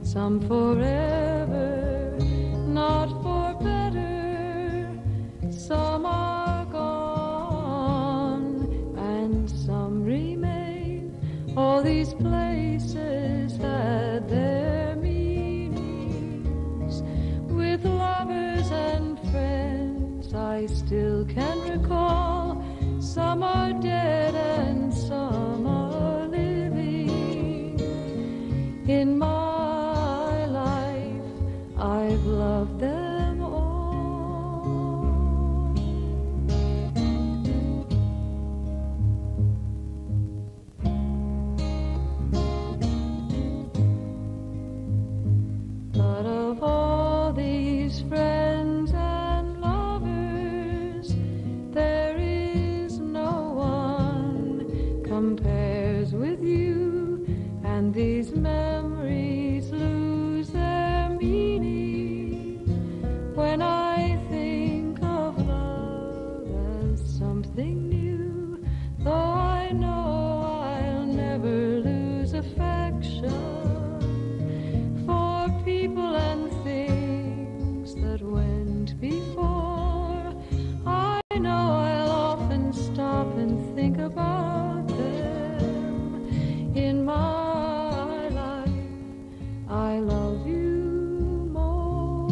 some forever, not for better. Some are gone and some remain. All these places had their meanings. With lovers and friends I still can recall. Some are dead and some are living. In my life I've loved them all. But of all these friends and lovers, there is no one compares with you, and these memories lose their meaning when I think of love as something new. Though I know I'll never lose affection for people and things that went before, I know I'll often stop and think about them. In my life, I love you more.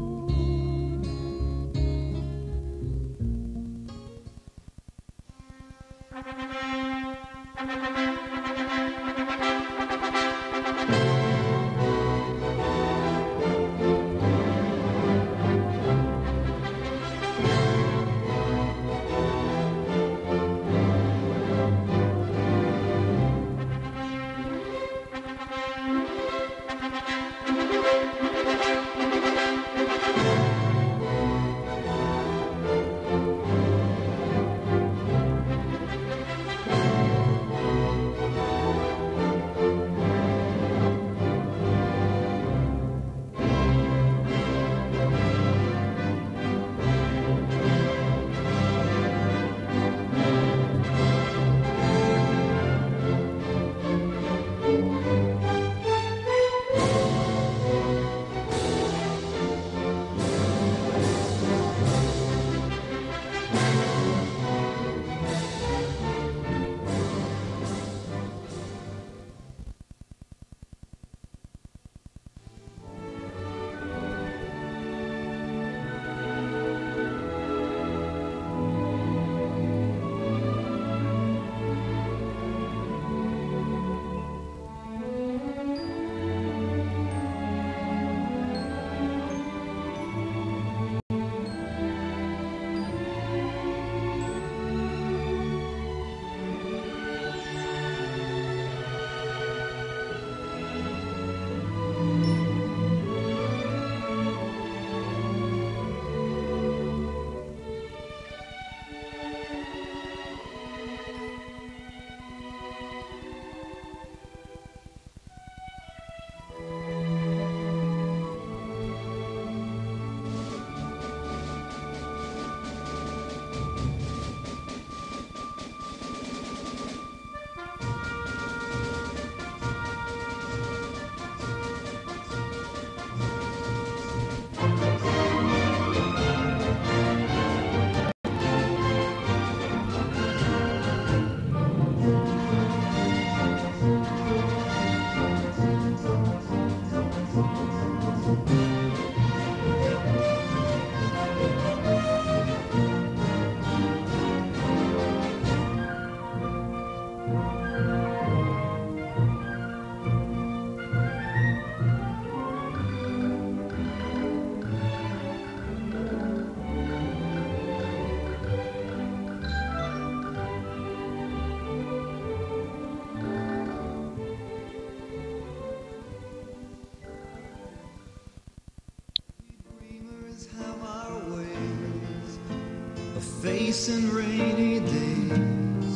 Facing rainy days,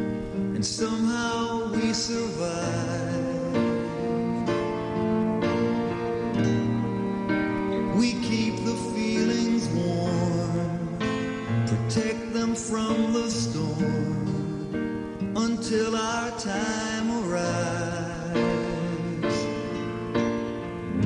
and somehow we survive. We keep the feelings warm, protect them from the storm until our time arrives.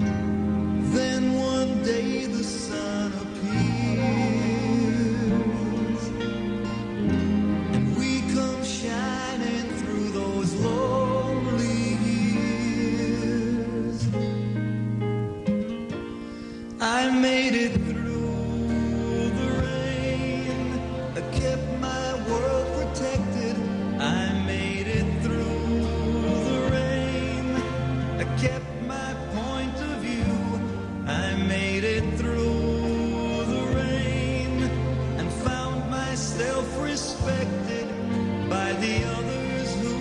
the others who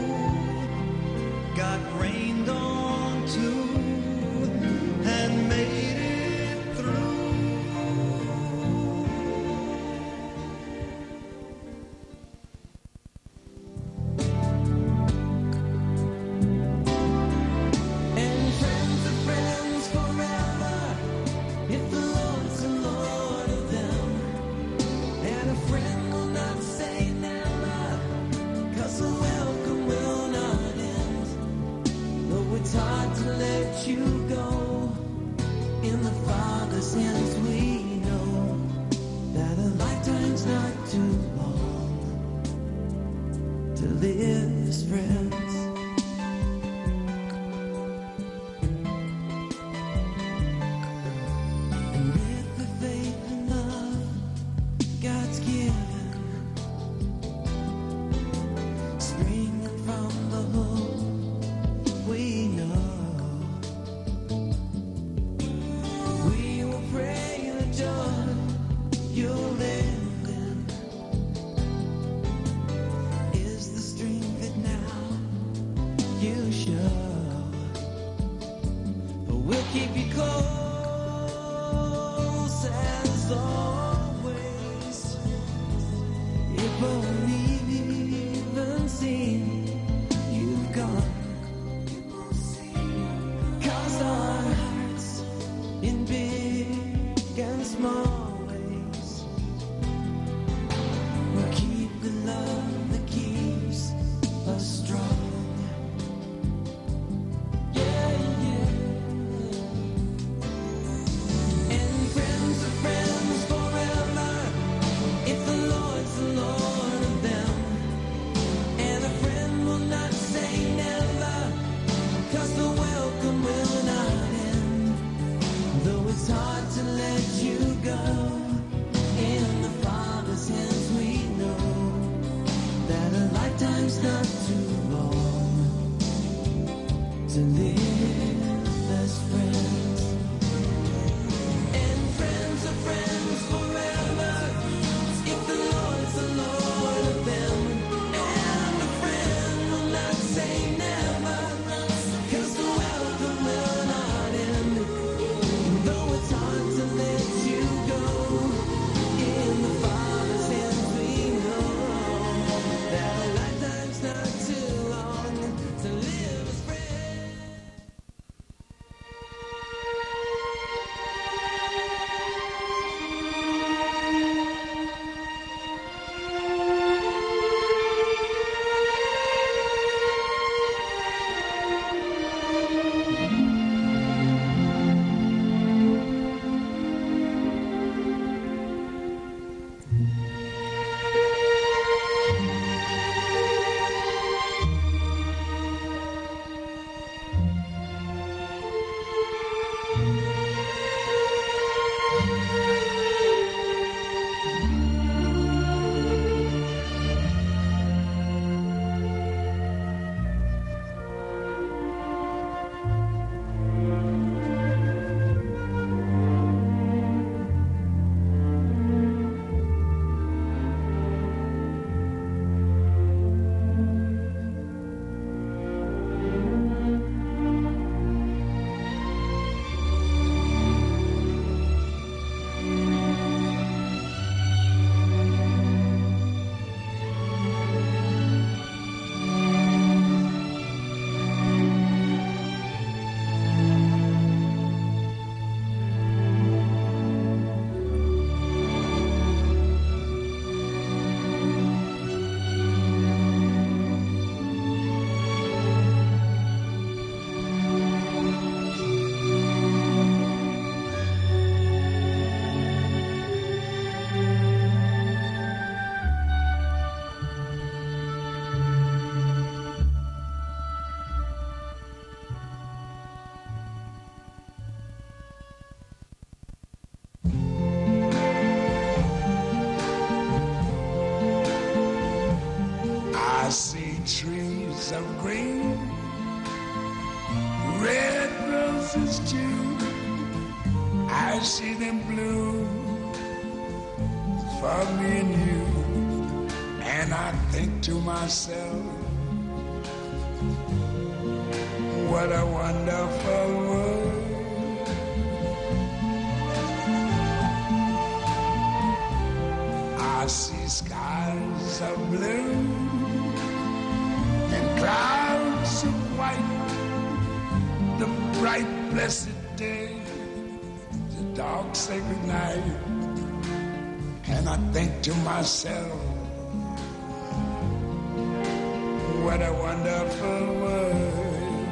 got rained on too and made it through. And friends are friends forever if the Lord's the Lord of them. And a friend will not say never, 'cause the welcome will not end. Though it's hard to let you go, in the Father's hands we know that a lifetime's not too long to live as friends. And with the faith and love God's given, springing from the hope we know, we will pray the joy you'll live in is the strength that now you show. But we'll keep you close as always. If only even seen you've gone, 'cause our hearts in big and small ways will keep the love that keeps us strong. Yeah, yeah. And friends are friends forever if the Lord's the Lord of them. And a friend will not say never, 'cause the welcome will not end. Though it's hard to let you go, in the Father's hands we know that a lifetime's not too long to live as friends. And friends are friends forever if the Lord's the Lord of them. And a friend will not say never, 'cause the welcome will not end. Though it's hard to let you go, in the Father's hands we know that a lifetime's not too long to live as friends. I see trees of green, red roses too. I see them bloom for me and you. And I think to myself, what a wonderful world. I see skies of blue and clouds of white, the bright blessed day, the dark sacred night. And I think to myself, what a wonderful world.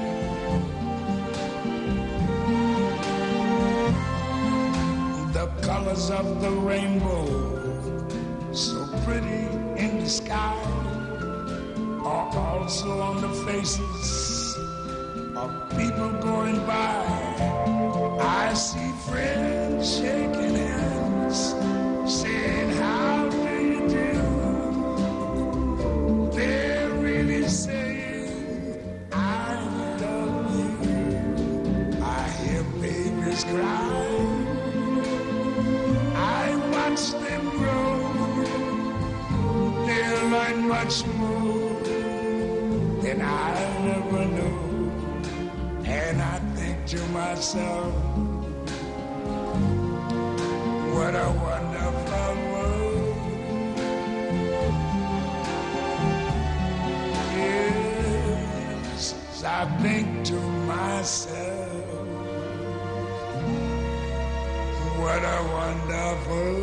The colors of the rainbow, so pretty in the sky, are also on the faces of people going by. I see friends shaking hands, saying, how do you do? They're really saying, I love you. I hear babies cry. I watch them grow. They'll learn much more than I ever knew. And I think to myself, what a wonderful world. Yes, I think to myself, what a wonderful